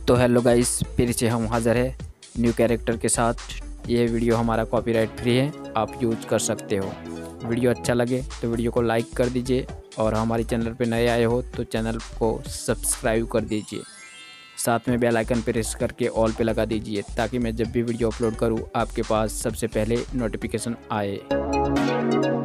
तो hello guys, फिर से हम हाज़िर है न्यू कैरेक्टर के साथ। ये वीडियो हमारा कॉपीराइट फ्री है, आप यूज़ कर सकते हो। वीडियो अच्छा लगे तो वीडियो को लाइक कर दीजिए और हमारे चैनल पे नए आए हो तो चैनल को सब्सक्राइब कर दीजिए। साथ में बेल आइकन प्रेस करके ऑल पे लगा दीजिए ताकि मैं जब भी वीडियो अपलोड करूँ आपके पास सबसे पहले नोटिफिकेशन आए।